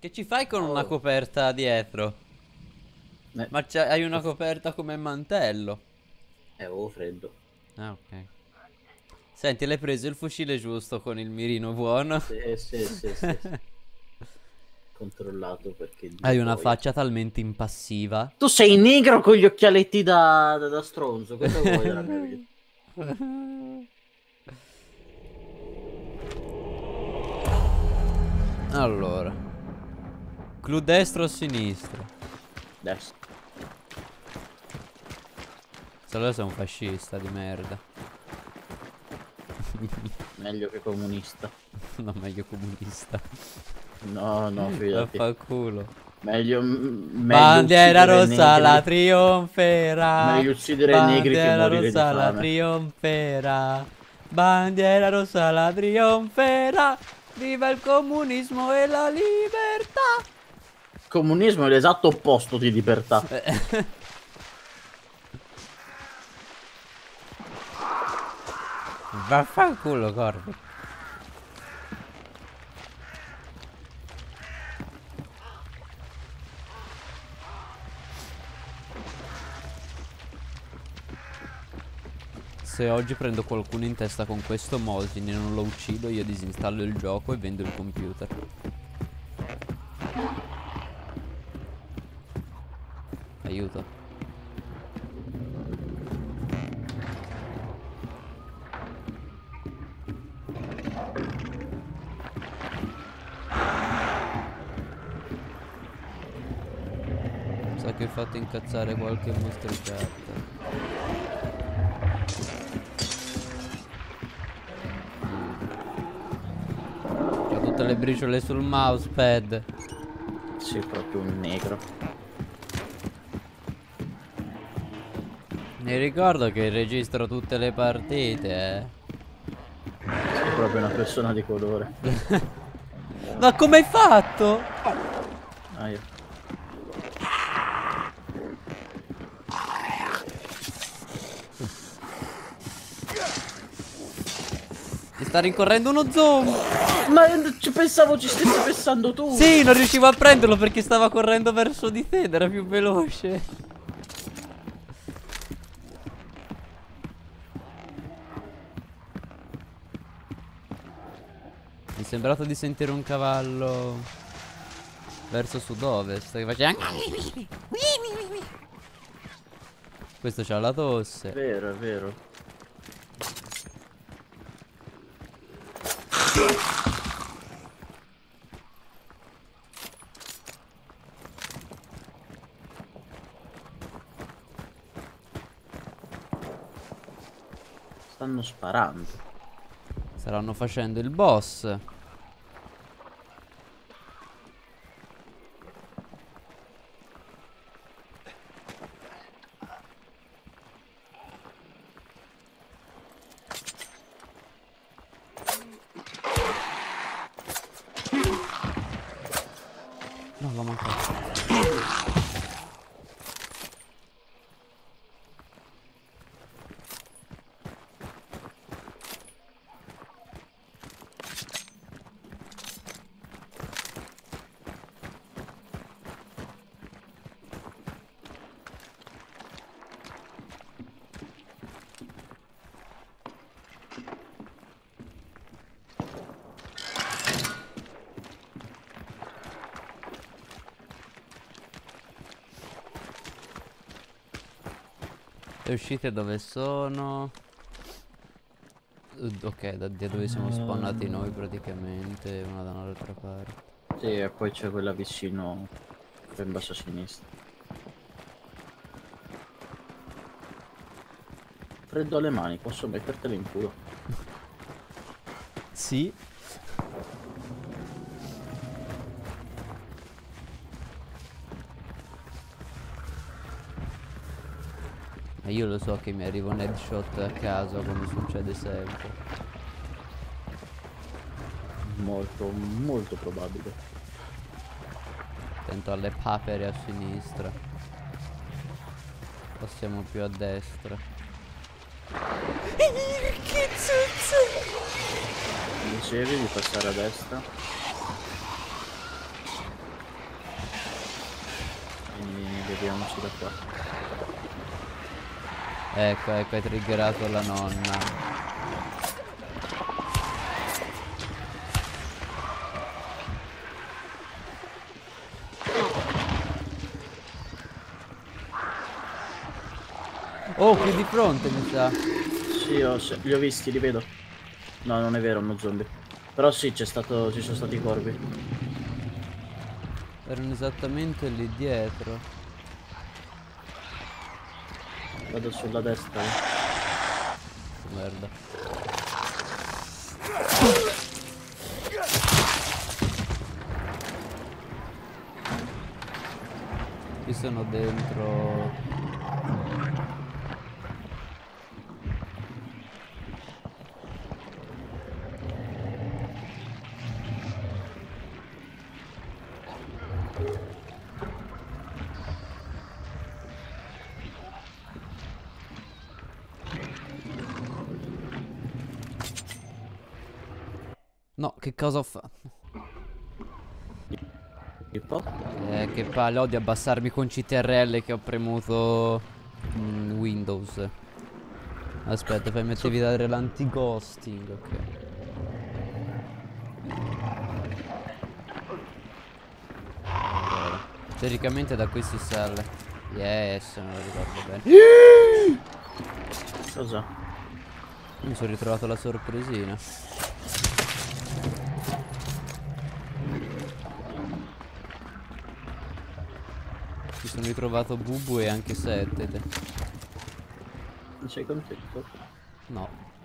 Che ci fai con una coperta dietro? Ma hai una coperta come mantello. Avevo freddo. Ah, ok. Senti, l'hai preso il fucile giusto con il mirino buono? Sì. Controllato perché Dio Hai una boia. faccia talmente impassiva. Tu sei negro con gli occhialetti da stronzo. Cosa vuoi dalla mia vita? Allora, clou destro o sinistro? Adesso. Se allora sei un fascista di merda. Meglio che comunista. No, meglio comunista. No, fidati. Vaffanculo. Meglio Bandiera uccidere rossa negri. la trionferà. Meglio uccidere negri che Bandiera morire di rossa la fame. trionferà. Bandiera rossa la trionferà. Viva il comunismo e la libertà. Comunismo è l'esatto opposto di libertà. Vaffanculo, Corvo. Se oggi prendo qualcuno in testa con questo Mosin e non lo uccido, io disinstallo il gioco e vendo il computer. Aiuto. Sa che ho fatto incazzare qualche mostriciatta. Ho tutte le briciole sul mousepad. Sei proprio un negro. Mi ricordo che registro tutte le partite, Sei proprio una persona di colore. Ma come hai fatto? Aia. Ti sta rincorrendo uno zombie. Ma ci pensavo ci stessi pensando tu. Sì, non riuscivo a prenderlo perché stava correndo verso di te ed era più veloce. Mi è sembrato di sentire un cavallo verso sud-ovest che faceva. Questo c'ha la tosse. È vero. Stanno sparando. Staranno facendo il boss. No, l'ho mancato. Le uscite dove sono? Ok, da dove siamo spawnati noi praticamente, una da un'altra parte. Sì, e poi c'è quella vicino in basso a sinistra. Freddo alle mani, posso mettertele in culo? Sì. Ma io lo so che mi arriva un headshot a caso come succede sempre. Molto probabile. Attento alle papere a sinistra. Passiamo più a destra. Che zuzzo! Dicevi di passare a destra? Spariamoci da qua. Ecco, ecco, hai triggerato la nonna. Oh, qui di fronte mi sa. Sì, li ho visti, li vedo. No, non è vero, uno zombie. Però sì, ci sono stati i corvi. Erano esattamente lì dietro. Vado sulla destra. Merda. Qui sono dentro. No, che cosa ho fatto? Tipo? Che palle, ho di abbassarmi con CTRL che ho premuto Windows. Aspetta, poi mettevi dare l'anti-ghosting, ok. Allora, teoricamente da qui si sale. Yes, non lo ricordo bene. Cosa? Mi sono ritrovato la sorpresina. Mi sono ritrovato Bubu e anche Setete. Non sei contento? No.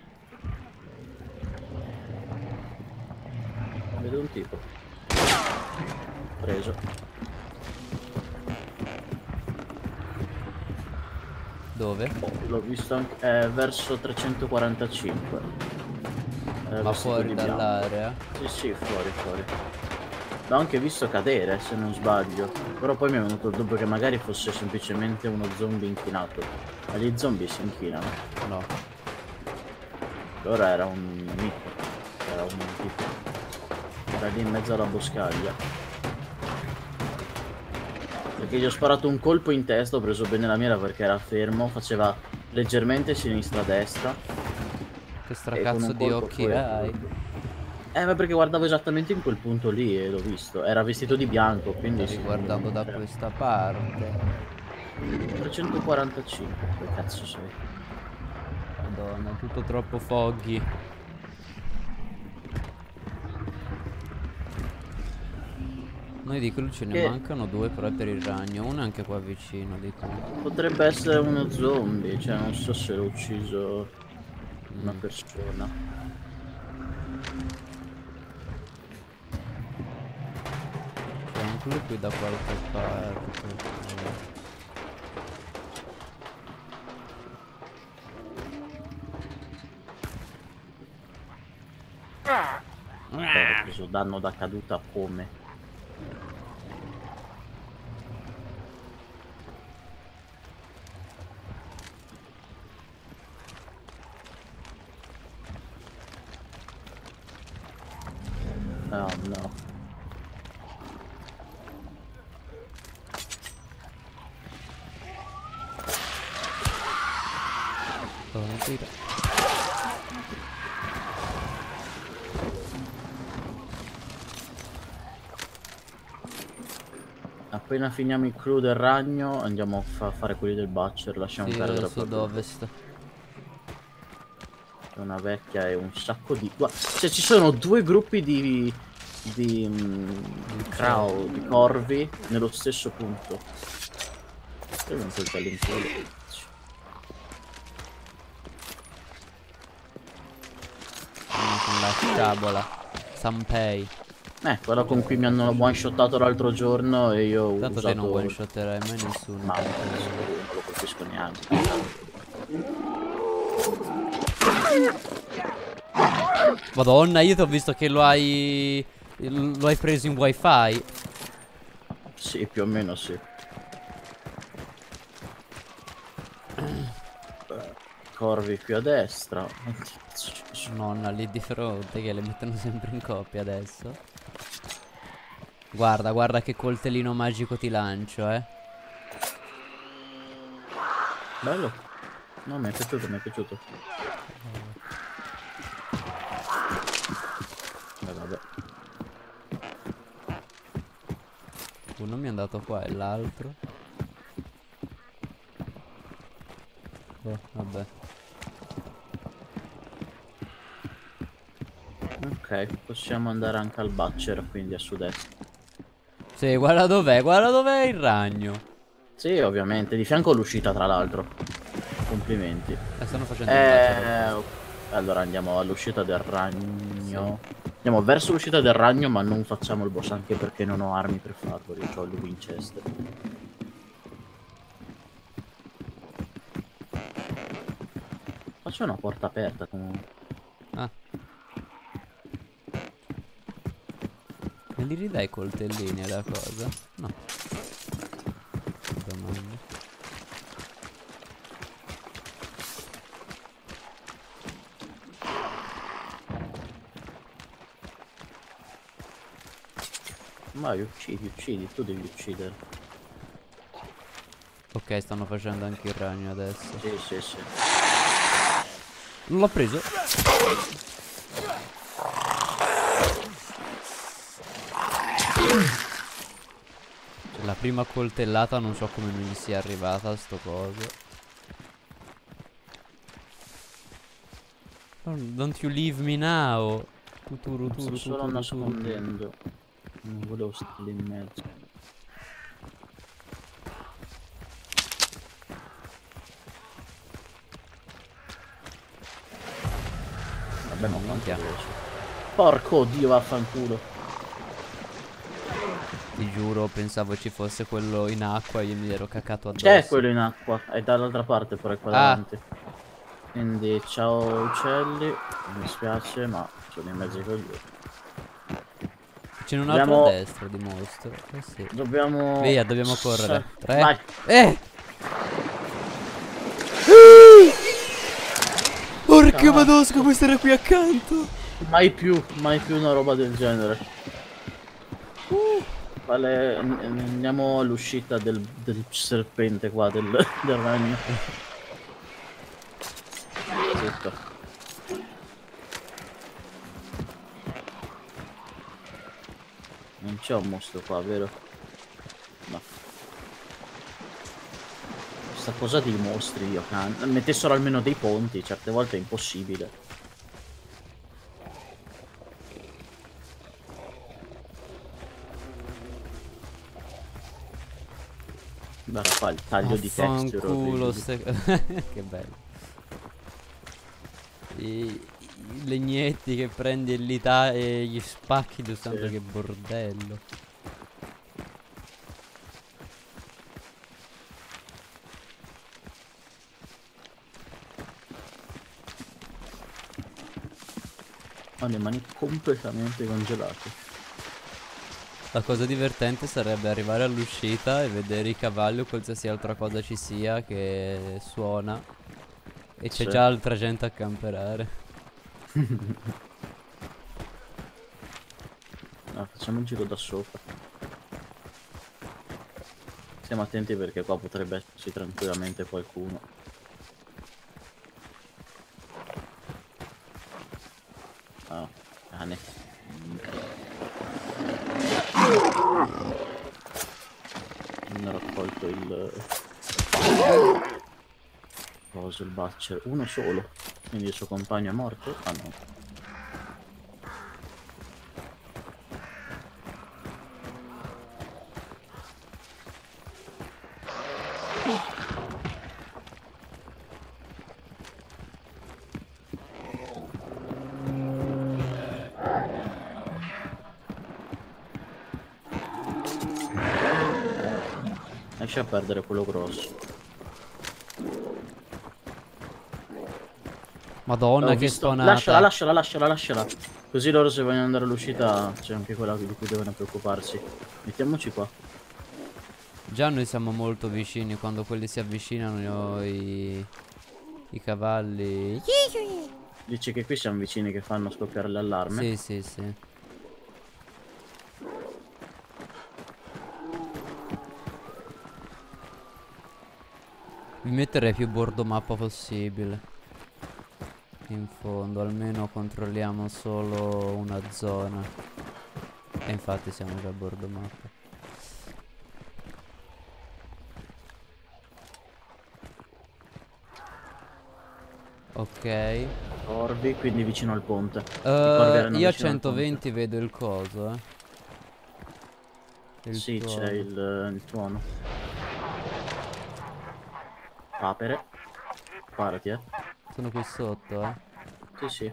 Vedo un tipo. Preso. Dove? L'ho visto anche verso 345. Ma fuori dall'area? Sì, sì, fuori, fuori. L'ho anche visto cadere, se non sbaglio. Però poi mi è venuto il dubbio che magari fosse semplicemente uno zombie inchinato. Ma gli zombie si inchinano? No. Allora era un nemico. Era un tipo. Era lì in mezzo alla boscaglia. Perché gli ho sparato un colpo in testa, ho preso bene la mira perché era fermo, faceva leggermente sinistra-destra. Che stracazzo di occhi hai? Ma perché guardavo esattamente in quel punto lì e l'ho visto. Era vestito di bianco, quindi Stavi guardando da questa parte. 345, che cazzo sei? Madonna, tutto troppo foggy. Noi di clou ce ne mancano due però è per il ragno. Uno è anche qua vicino di clou. Potrebbe essere uno zombie, cioè non so se l'ho ucciso una persona. C'è un clou qui da qualche parte. Ho preso danno da caduta come? Oh no. Appena finiamo il crew del ragno andiamo a fare quelli del Butcher, lasciamo perdere sud-ovest. C'è una vecchia e un sacco di... Cioè ci sono due gruppi di crow, di corvi nello stesso punto. Io non coltello in culo. Con la sciabola. Sanpei. Quella con cui mi hanno one shottato l'altro giorno e io ho tanto usato... te non one shotterai mai nessuno. Ma non lo colpisco neanche. Madonna, io ti ho visto che lo hai preso in wifi. Sì, più o meno sì. Corvi qui a destra. Nonna lì di fronte che le mettono sempre in coppia adesso. Guarda, guarda che coltellino magico ti lancio, Bello. No, mi è piaciuto, mi è piaciuto. Vabbè. Uno mi è andato qua e l'altro. Oh, vabbè. Ok, possiamo andare anche al Butcher, quindi a sud-est. Sì, guarda dov'è il ragno. Sì, ovviamente, di fianco all'uscita tra l'altro. Complimenti. Stanno facendo il bachelor. Ok. Allora andiamo all'uscita del ragno. Sì. Andiamo verso l'uscita del ragno, ma non facciamo il boss anche perché non ho armi per farlo. Io ho il Winchester. Faccio una porta aperta comunque. Ah. Me li ridai i coltellini alla cosa? No. Domanda. Vai, uccidi, uccidi, tu devi uccidere. Ok, stanno facendo anche il ragno adesso. Sì, sì, sì. Non l'ho preso. La prima coltellata non so come non gli sia arrivata sto coso. Don't you leave me now. Tuturu, Sto turu, solo tuturu, nascondendo. Non volevo stare lì in mezzo. Vabbè, ma quanto Minchia. veloce. Porco dio, vaffanculo. Ti giuro, pensavo ci fosse quello in acqua e io mi ero cacato addosso. C'è quello in acqua, è dall'altra parte però qua Ah, davanti. Quindi ciao uccelli, mi spiace ma sono in mezzo ai coglioni. ce n'è un altro a Dobbiamo... destra di mostro. Eh sì. Dobbiamo... Via, dobbiamo correre. 3. Vai! Porca Ah, madosca, questo era qui accanto. mai più una roba del genere. Vale, andiamo all'uscita del serpente qua, del ragno. Zitto. Non c'è un mostro qua, vero? No. Questa cosa dei mostri, io mettessero almeno dei ponti, certe volte è impossibile. Guarda qua il taglio di texture Fanculo orribili. che bello. I legnetti che prendi e e gli spacchi, Dio santo, Sì. che bordello. Ho le mani completamente congelate. La cosa divertente sarebbe arrivare all'uscita e vedere i cavalli o qualsiasi altra cosa ci sia che suona e c'è Sì. già altra gente a camperare. No, facciamo un giro da sopra. Stiamo attenti perché qua potrebbe esserci tranquillamente qualcuno. Ah, cane. Non ho raccolto il... Coso, il Butcher. Uno solo. Quindi il suo compagno è morto? Ah no. Lascia perdere quello grosso. Madonna, Ho che visto. stonata. Lasciala. Così loro se vogliono andare all'uscita c'è anche quella di cui devono preoccuparsi. Mettiamoci qua. Già noi siamo molto vicini, quando quelli si avvicinano i cavalli. Dici che qui siamo vicini che fanno scoppiare l'allarme? Sì. Vi metterei più bordo mappa possibile. In fondo, almeno controlliamo solo una zona. E infatti siamo già a bordo mappa. Ok. Corvi, quindi vicino al ponte. I corvi erano Io a vicino al ponte. 120 vedo il coso, Sì, tuono. c'è il tuono. Papere. Parati, Sono qui sotto, Sì, sì.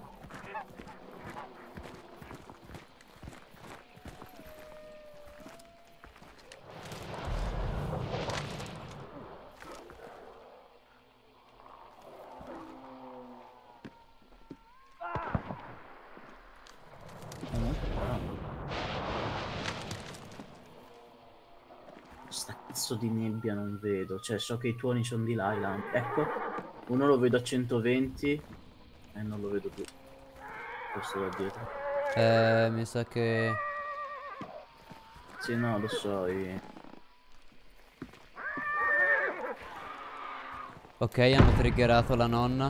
Sta cazzo di nebbia non vedo. Cioè, so che i tuoni sono di là, ecco. Uno lo vedo a 120 e non lo vedo più. Questo da dietro. Mi sa che... Sì, no, lo so. Ok, hanno triggerato la nonna.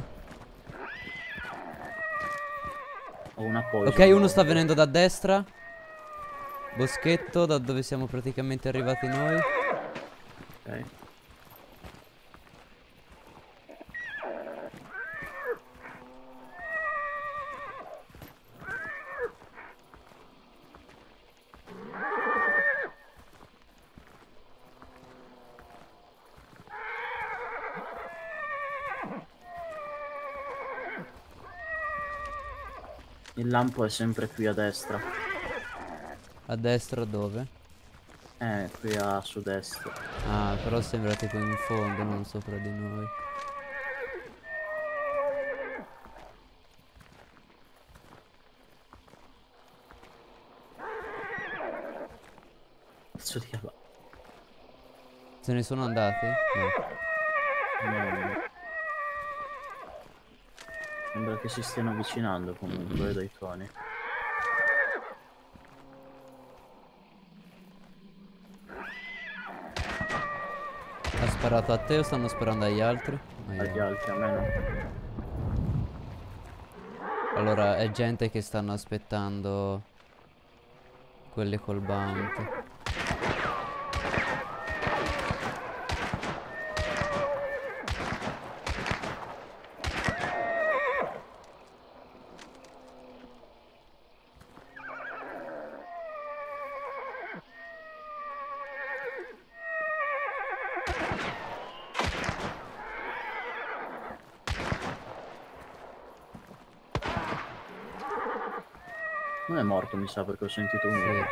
Ho un appoggio. Ok, uno sta venendo da destra. Boschetto, da dove siamo praticamente arrivati noi. Ok. Il lampo è sempre qui a destra. A destra dove? Qui a sud-est. Ah, però sembra tipo in fondo, non sopra di noi. Cazzo di cavolo. Se ne sono andati? No. No. Sembra che si stiano avvicinando comunque dai tuoni. Ha sparato a te o stanno sparando agli altri? Agli altri, a me no. Allora è gente che stanno aspettando quelli col bounty. Non è morto, mi sa, perché ho sentito un urlo.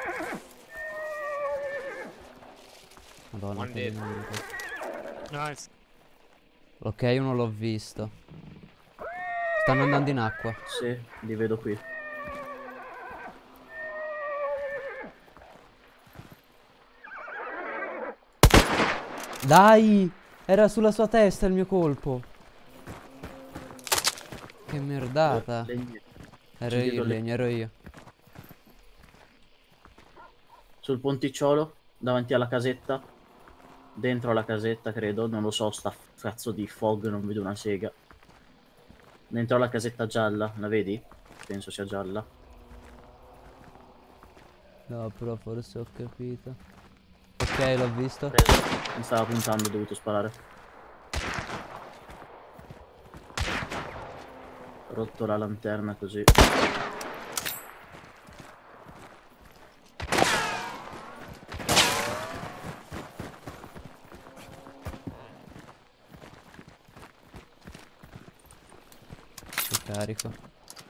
Madonna, One che dead. Nice. Ok, uno l'ho visto. Stanno andando in acqua. Sì, li vedo qui. Dai! Era sulla sua testa il mio colpo. Che merdata. Ero Ci io vedo il lì. legno, ero io. Sul ponticciolo, davanti alla casetta. Dentro la casetta, credo. Non lo so, sta cazzo di fog, non vedo una sega. Dentro la casetta gialla, la vedi? Penso sia gialla. No, però forse ho capito. Ok, l'ho visto. Mi stava puntando, ho dovuto sparare. Ho rotto la lanterna così. Carico.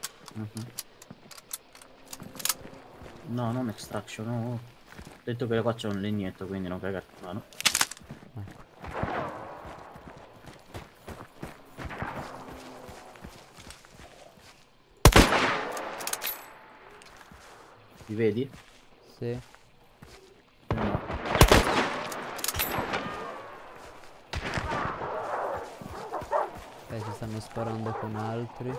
No, non extraction, no. Ho detto che qua c'è un legnetto, quindi non cagarti in mano. Li vedi? Sì. No. Si stanno sparando con altri.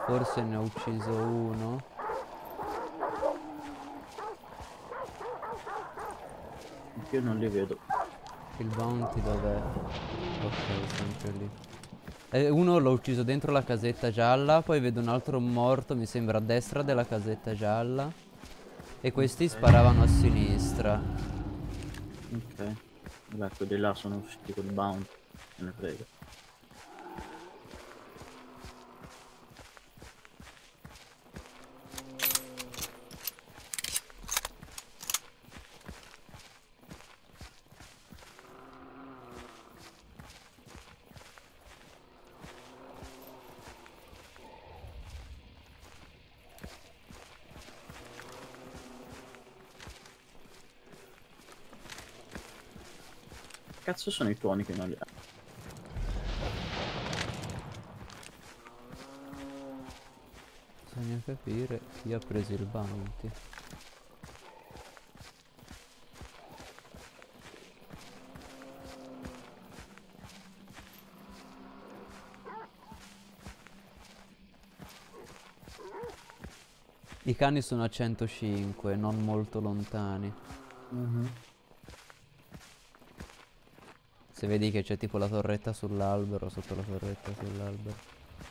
Forse ne ho ucciso uno. Io non li vedo. Il bounty dov'è? Ok, sempre lì. Uno l'ho ucciso dentro la casetta gialla, poi vedo un altro morto, mi sembra a destra della casetta gialla. E questi Ok. sparavano a sinistra. Ok. Vabbè, quelli là sono usciti col bounty. Me ne frega. Cazzo sono i tuoni che non li ha? Bisogna capire chi ha preso il bounty. I cani sono a 105, non molto lontani. Se vedi che c'è tipo la torretta sull'albero, sotto la torretta sull'albero.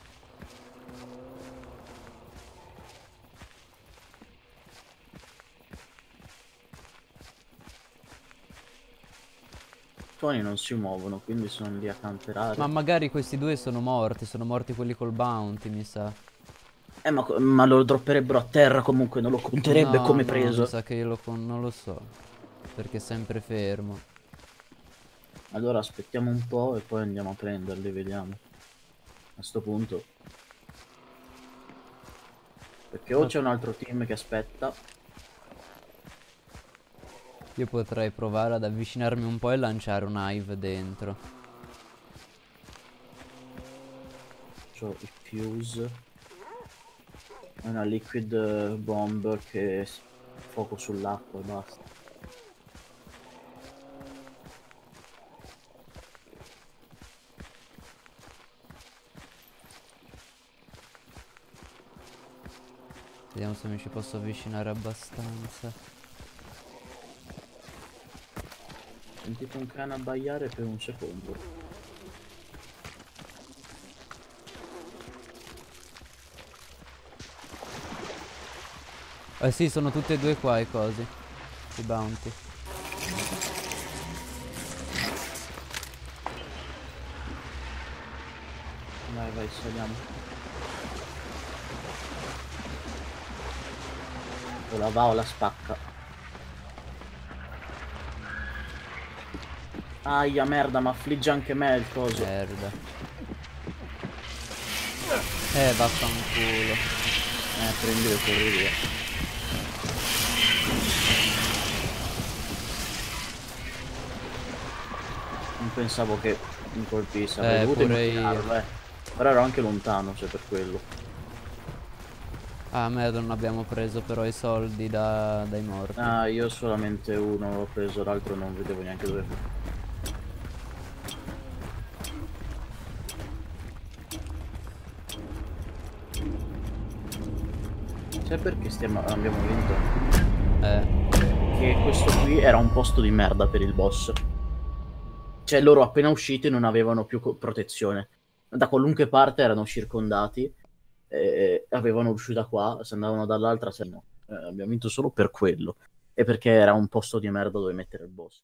I tuoni non si muovono, quindi sono lì a camperare. Ma magari questi due sono morti quelli col bounty, mi sa. Ma lo dropperebbero a terra comunque, non lo conterebbe No, come no, preso. mi sa che io non lo so. Perché è sempre fermo. Allora aspettiamo un po' e poi andiamo a prenderli, vediamo. A sto punto. Perché o c'è un altro team che aspetta. Io potrei provare ad avvicinarmi un po' e lanciare un hive dentro. C'ho il fuse. Una liquid bomb che fuoco sull'acqua e basta. Vediamo se mi ci posso avvicinare abbastanza. Ho sentito un cane abbaiare per un secondo. Eh sì, sono tutti e due qua i cosi. I bounty. Vai, vai, saliamo. O la va o la spacca. Aia, merda, ma affligge anche me il coso. Merda. Vaffanculo. Prendilo e corri via. Non pensavo che mi colpisse, avrei dovuto Pure immaginarlo, Però ero anche lontano, cioè per quello. Ah, merda, non abbiamo preso però i soldi dai morti. Ah, io solamente uno l'ho preso, l'altro non vedevo neanche dove fu. Sai perché abbiamo vinto? Che questo qui era un posto di merda per il boss. Cioè loro appena usciti non avevano più protezione. Da qualunque parte erano circondati. Avevano uscita qua, se andavano dall'altra, se no. Abbiamo vinto solo per quello. E perché era un posto di merda dove mettere il boss.